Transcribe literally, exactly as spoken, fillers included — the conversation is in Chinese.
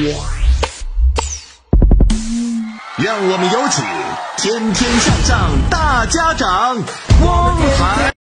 让我们有请天天向上大家长汪涵。